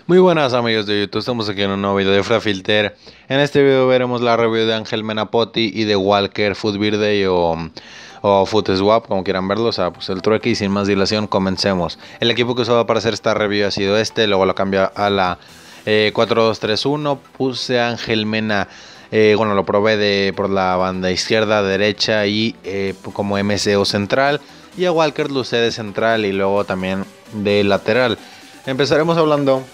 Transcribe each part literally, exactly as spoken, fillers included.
Muy buenas amigos de YouTube, estamos aquí en un nuevo video de Frafilter. En este video veremos la review de Ángel Mena Poti y de Walker Food Birthday o, o Food Swap, como quieran verlo, o sea, pues el trueque. Y sin más dilación, comencemos. El equipo que usaba para hacer esta review ha sido este, luego lo cambié a la eh, cuatro dos tres uno, puse a Ángel Mena, eh, bueno, lo probé de, por la banda izquierda, derecha y eh, como M C O central, y a Walker lo usé de central y luego también de lateral. Empezaremos hablando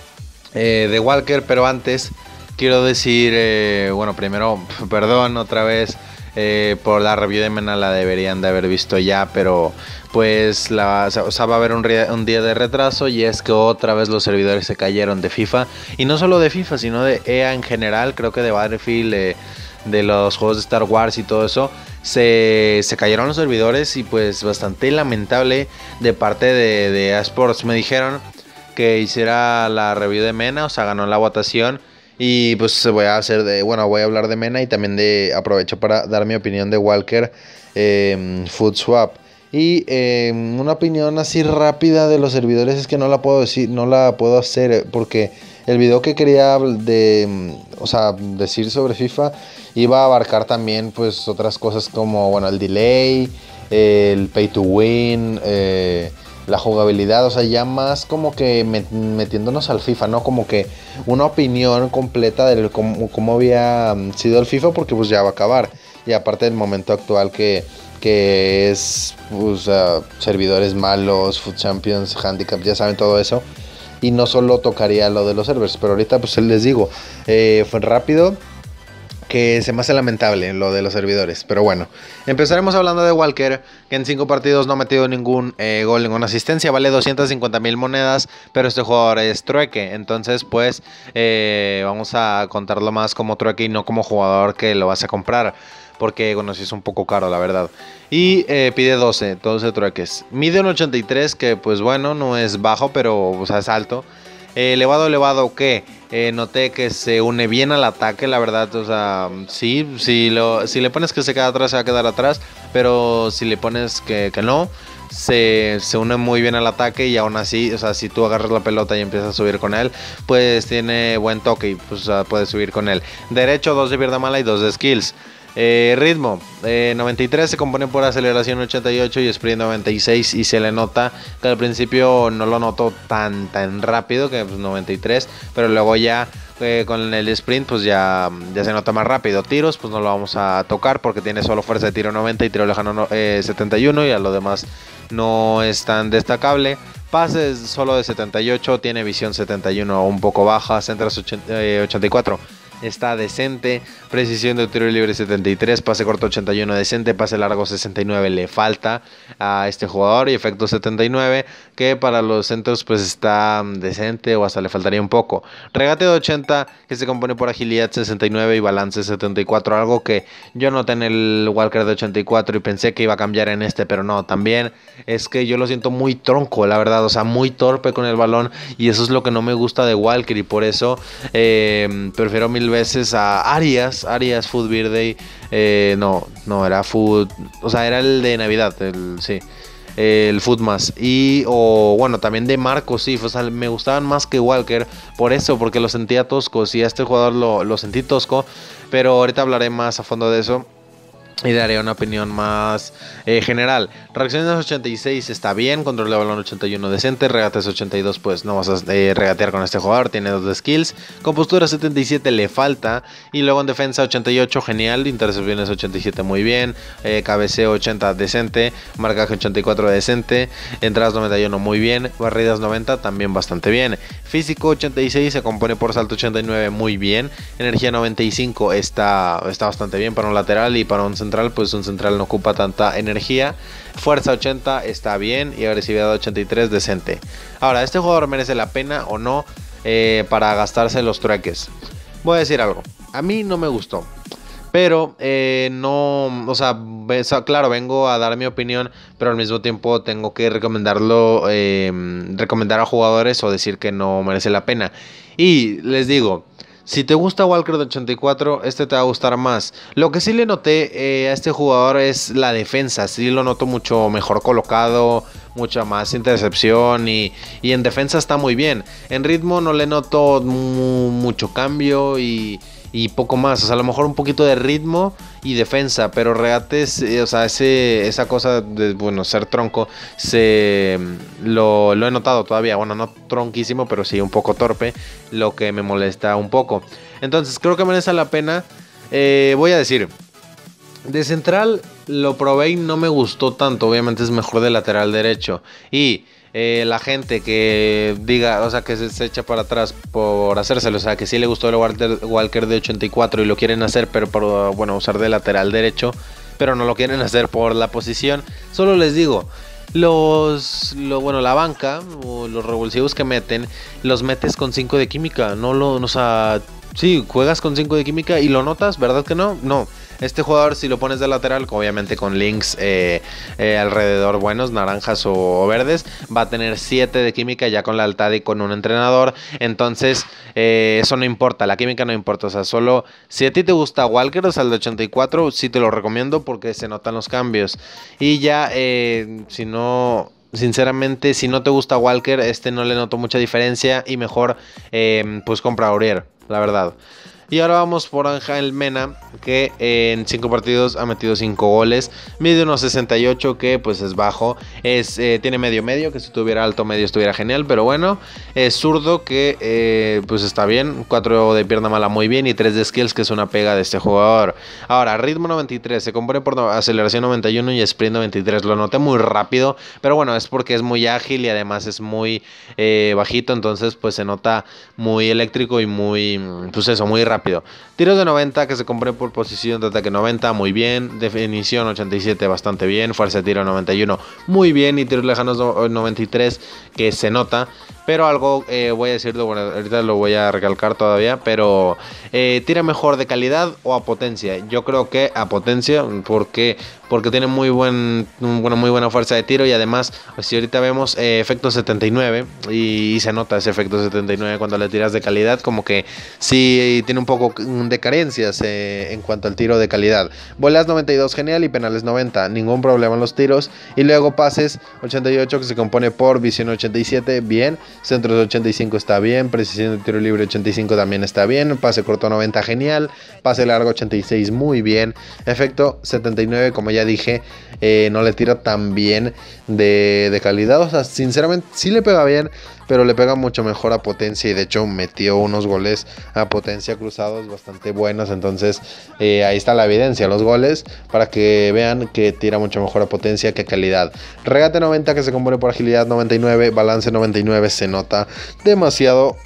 Eh, de Walker, pero antes quiero decir, eh, bueno, primero, perdón otra vez eh, por la review de Mena, la deberían de haber visto ya, pero pues la, o sea, va a haber un, un día de retraso, y es que otra vez los servidores se cayeron de FIFA, y no solo de FIFA, sino de E A en general. Creo que de Battlefield, eh, de los juegos de Star Wars y todo eso, se, se cayeron los servidores, y pues bastante lamentable de parte de, de E A Sports. Me dijeron que hiciera la review de Mena, o sea, ganó la votación, y pues voy a hacer de, bueno, voy a hablar de Mena y también de, aprovecho para dar mi opinión de Walker eh, Food Swap. Y eh, una opinión así rápida de los servidores es que no la puedo decir, no la puedo hacer, porque el video que quería de, o sea, decir sobre FIFA iba a abarcar también pues otras cosas como, bueno, el delay, el pay to win, eh, la jugabilidad, o sea, ya más como que metiéndonos al FIFA, ¿no? Como que una opinión completa de cómo, cómo había sido el FIFA, porque pues ya va a acabar. Y aparte del momento actual que, que es pues, uh, servidores malos, Food Champions, Handicap, ya saben todo eso. Y no solo tocaría lo de los servers, pero ahorita pues les digo, eh, fue rápido, que se me hace lamentable lo de los servidores. Pero bueno, empezaremos hablando de Walker, que en cinco partidos no ha metido ningún eh, gol, ninguna asistencia. Vale doscientas cincuenta mil monedas, pero este jugador es trueque. Entonces pues eh, vamos a contarlo más como trueque y no como jugador que lo vas a comprar, porque bueno, sí es un poco caro, la verdad. Y eh, pide doce, doce trueques. Mide un ochenta y tres, que pues bueno, no es bajo, pero o sea, es alto. Eh, elevado, elevado, que eh, noté que se une bien al ataque, la verdad. O sea, sí, si, lo, si le pones que se queda atrás, se va a quedar atrás. Pero si le pones que, que no, se, se une muy bien al ataque. Y aún así, o sea, si tú agarras la pelota y empiezas a subir con él, pues tiene buen toque y pues, o sea, puedes subir con él. Derecho, dos de pierna mala y dos de skills. Eh, ritmo, eh, noventa y tres, se compone por aceleración ochenta y ocho y sprint noventa y seis, y se le nota que al principio no lo noto tan tan rápido, que pues, noventa y tres, pero luego ya eh, con el sprint pues ya, ya se nota más rápido. Tiros pues no lo vamos a tocar porque tiene solo fuerza de tiro noventa y tiro lejano eh, setenta y uno, y a lo demás no es tan destacable. Pases solo de setenta y ocho, tiene visión setenta y uno, un poco baja. Centros ochenta, eh, ochenta y cuatro, está decente. Precisión de tiro libre setenta y tres, pase corto ochenta y uno, decente. Pase largo sesenta y nueve, le falta a este jugador. Y efecto setenta y nueve, que para los centros pues está decente, o hasta le faltaría un poco. Regate de ochenta, que se compone por agilidad sesenta y nueve y balance setenta y cuatro, algo que yo noté en el Walker de ochenta y cuatro y pensé que iba a cambiar en este, pero no. También es que yo lo siento muy tronco, la verdad, o sea, muy torpe con el balón, y eso es lo que no me gusta de Walker, y por eso eh, prefiero mil veces a Arias, Arias Food Birthday, eh, no, no, era Food, o sea, era el de Navidad, el, sí, el Food más, y, o bueno, también de Marcos, sí, o sea, me gustaban más que Walker, por eso, porque lo sentía tosco, sí, a este jugador lo, lo sentí tosco, pero ahorita hablaré más a fondo de eso y daré una opinión más eh, general. Reacciones ochenta y seis está bien, control de balón ochenta y uno decente, regates ochenta y dos, pues no vas a eh, regatear con este jugador, tiene dos de skills. Compostura setenta y siete, le falta. Y luego en defensa ochenta y ocho, genial. Intercepciones ochenta y siete, muy bien. eh, Cabeceo ochenta, decente. Marcaje ochenta y cuatro, decente. Entradas noventa y uno, muy bien. Barridas noventa, también bastante bien. Físico ochenta y seis, se compone por salto ochenta y nueve, muy bien. Energía noventa y cinco, está, está bastante bien para un lateral, y para un central, pues un central no ocupa tanta energía. Fuerza ochenta, está bien, y agresividad ochenta y tres, decente. Ahora, ¿este jugador merece la pena o no eh, para gastarse los trueques? Voy a decir algo, a mí no me gustó, pero eh, no, o sea, claro, vengo a dar mi opinión, pero al mismo tiempo tengo que recomendarlo, eh, recomendar a jugadores o decir que no merece la pena. Y les digo, si te gusta Walker de ochenta y cuatro, este te va a gustar más. Lo que sí le noté eh, a este jugador es la defensa. Sí lo noto mucho mejor colocado, mucha más intercepción y, y en defensa está muy bien. En ritmo no le noto mu mucho cambio y, y poco más. O sea, a lo mejor un poquito de ritmo y defensa, pero regates, eh, o sea, ese, esa cosa de, bueno, ser tronco, se lo, lo he notado todavía. Bueno, no tronquísimo, pero sí un poco torpe, lo que me molesta un poco. Entonces, creo que merece la pena. Eh, voy a decir, de central lo probé y no me gustó tanto. Obviamente es mejor de lateral derecho. Y eh, la gente que diga, o sea, que se, se echa para atrás por hacérselo, o sea, que sí le gustó el Walker, Walker de ochenta y cuatro y lo quieren hacer, pero para, bueno, usar de lateral derecho, pero no lo quieren hacer por la posición. Solo les digo, los, lo, bueno, la banca o los revulsivos que meten, los metes con cinco de química. No lo, o sea, sí, juegas con cinco de química y lo notas, ¿verdad que no? No. Este jugador, si lo pones de lateral, obviamente con links eh, eh, alrededor buenos, naranjas o, o verdes, va a tener siete de química ya con lealtad y con un entrenador. Entonces, eh, eso no importa, la química no importa. O sea, solo si a ti te gusta Walker, o sea, el de ochenta y cuatro, sí te lo recomiendo porque se notan los cambios. Y ya, eh, si no... Sinceramente, si no te gusta Walker, este no le noto mucha diferencia y mejor, eh, pues compra a Aurier, la verdad. Y ahora vamos por Ángel Mena, que en cinco partidos ha metido cinco goles. Mide uno sesenta y ocho, que pues es bajo. Es, eh, tiene medio medio, que si tuviera alto medio estuviera genial. Pero bueno, es zurdo, que eh, pues está bien. cuatro de pierna mala muy bien y tres de skills, que es una pega de este jugador. Ahora, ritmo noventa y tres, se compone por aceleración noventa y uno y sprint noventa y tres. Lo noté muy rápido, pero bueno, es porque es muy ágil y además es muy eh, bajito. Entonces pues se nota muy eléctrico y muy, pues eso, muy rápido. Rápido. Tiros de noventa, que se compone por posición de ataque noventa, muy bien. Definición ochenta y siete, bastante bien. Fuerza de tiro noventa y uno, muy bien. Y tiros lejanos noventa y tres, que se nota. Pero algo, eh, voy a decirlo, bueno, ahorita lo voy a recalcar todavía, pero eh, tira mejor de calidad o a potencia. Yo creo que a potencia, porque, porque tiene muy, buen, bueno, muy buena fuerza de tiro y además, si ahorita vemos eh, efecto setenta y nueve y, y se nota ese efecto setenta y nueve cuando le tiras de calidad, como que sí tiene un poco de carencias eh, en cuanto al tiro de calidad. Bolas noventa y dos, genial, y penales noventa, ningún problema en los tiros. Y luego pases ochenta y ocho, que se compone por visión ochenta y siete, bien. Centros ochenta y cinco está bien, precisión de tiro libre ochenta y cinco también está bien, pase corto noventa, genial, pase largo ochenta y seis, muy bien, efecto setenta y nueve, como ya dije, eh, no le tira tan bien de, de calidad. O sea, sinceramente sí le pega bien, pero le pega mucho mejor a potencia y de hecho metió unos goles a potencia cruzados bastante buenos. Entonces eh, ahí está la evidencia, los goles, para que vean que tira mucho mejor a potencia que calidad. Regate noventa, que se compone por agilidad noventa y nueve, balance noventa y nueve, se nota demasiado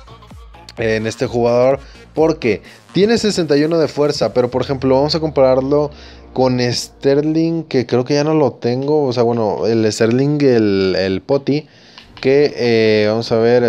en este jugador porque tiene sesenta y uno de fuerza, pero por ejemplo vamos a compararlo con Sterling, que creo que ya no lo tengo. O sea, bueno, el Sterling, el, el Poti, que eh, vamos a ver,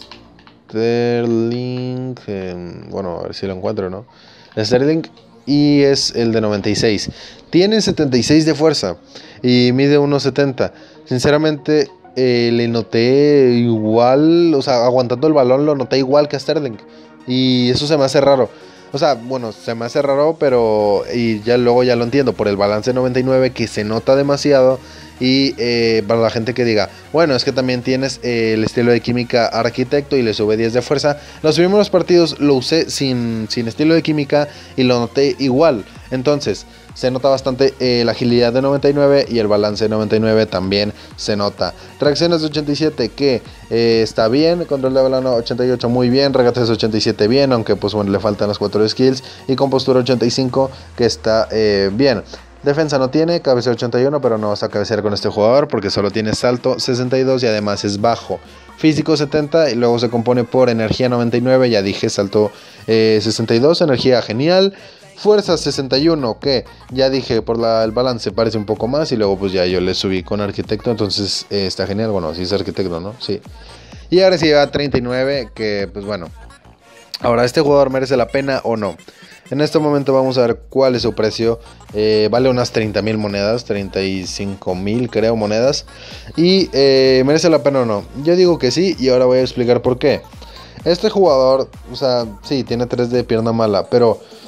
Sterling, eh, bueno, a ver si lo encuentro, ¿no? Sterling, y es el de noventa y seis, tiene setenta y seis de fuerza y mide uno setenta. Sinceramente eh, le noté igual, o sea, aguantando el balón lo noté igual que a Sterling, y eso se me hace raro. O sea, bueno, se me hace raro, pero y ya luego ya lo entiendo por el balance noventa y nueve, que se nota demasiado. Y eh, para la gente que diga, bueno, es que también tienes eh, el estilo de química arquitecto y le sube diez de fuerza. Los primeros partidos lo usé sin, sin estilo de química y lo noté igual. Entonces se nota bastante eh, la agilidad de noventa y nueve y el balance de noventa y nueve también se nota. Reacciones de ochenta y siete, que eh, está bien. Control de balón ochenta y ocho, muy bien. Regates ochenta y siete, bien, aunque pues bueno, le faltan las cuatro skills. Y compostura ochenta y cinco, que está eh, bien. Defensa no tiene, cabecea ochenta y uno, pero no vas a cabecear con este jugador porque solo tiene salto sesenta y dos y además es bajo. Físico setenta y luego se compone por energía noventa y nueve, ya dije, salto eh, sesenta y dos, energía genial. Fuerza sesenta y uno, que ya dije, por la, el balance parece un poco más. Y luego pues ya yo le subí con arquitecto, entonces eh, está genial. Bueno, sí es arquitecto, ¿no? Sí. Y ahora sí va treinta y nueve, que pues bueno. Ahora, ¿este jugador merece la pena o no? En este momento vamos a ver cuál es su precio. Eh, vale unas treinta mil monedas, treinta y cinco mil creo monedas. Y eh, ¿merece la pena o no? Yo digo que sí, y ahora voy a explicar por qué. Este jugador, o sea, sí, tiene tres de pierna mala, pero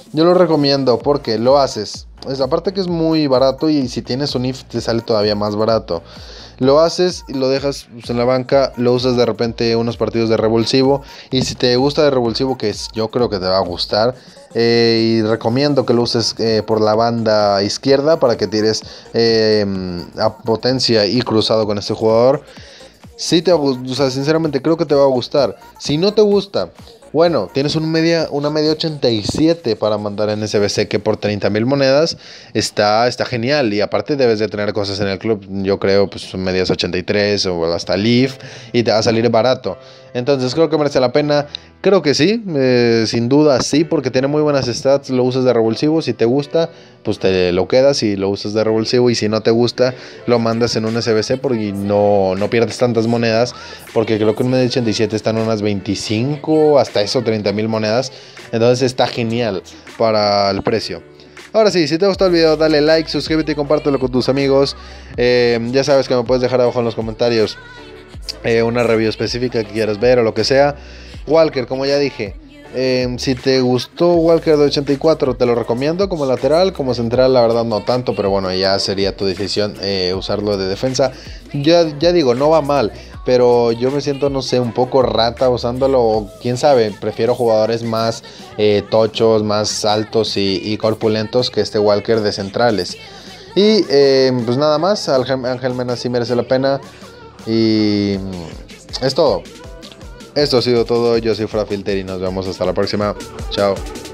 Yo lo recomiendo porque lo haces. Es, aparte que es muy barato y si tienes un I F te sale todavía más barato. Lo haces y lo dejas pues, en la banca, lo usas de repente unos partidos de revulsivo. Y si te gusta de revulsivo, que es, yo creo que te va a gustar, eh, y recomiendo que lo uses eh, por la banda izquierda para que tires eh, a potencia y cruzado con este jugador. Si te, o sea, sinceramente creo que te va a gustar. Si no te gusta, bueno, tienes un media, una media ochenta y siete para mandar en S B C que por treinta mil monedas está, está genial. Y aparte debes de tener cosas en el club, yo creo, pues medias ochenta y tres o hasta Leaf y te va a salir barato. Entonces creo que merece la pena. Creo que sí, eh, sin duda sí, porque tiene muy buenas stats, lo usas de revulsivo. Si te gusta, pues te lo quedas y lo usas de revulsivo. Y si no te gusta, lo mandas en un S B C porque no, no pierdes tantas monedas. Porque creo que un media ochenta y siete están unas veinticinco, hasta eso, treinta mil monedas. Entonces está genial para el precio. Ahora sí, si te gustó el video, dale like, suscríbete y compártelo con tus amigos. Eh, ya sabes que me puedes dejar abajo en los comentarios eh, una review específica que quieras ver o lo que sea. Walker, como ya dije, eh, si te gustó Walker de ochenta y cuatro, te lo recomiendo como lateral, como central la verdad no tanto, pero bueno, ya sería tu decisión eh, usarlo de defensa. Ya, ya digo, no va mal, pero yo me siento, no sé, un poco rata usándolo, o quién sabe, prefiero jugadores más eh, tochos, más altos y, y corpulentos que este Walker de centrales. Y eh, pues nada más, Ángel Mena sí merece la pena y es todo. Esto ha sido todo, yo soy Frafilter y nos vemos hasta la próxima. Chao.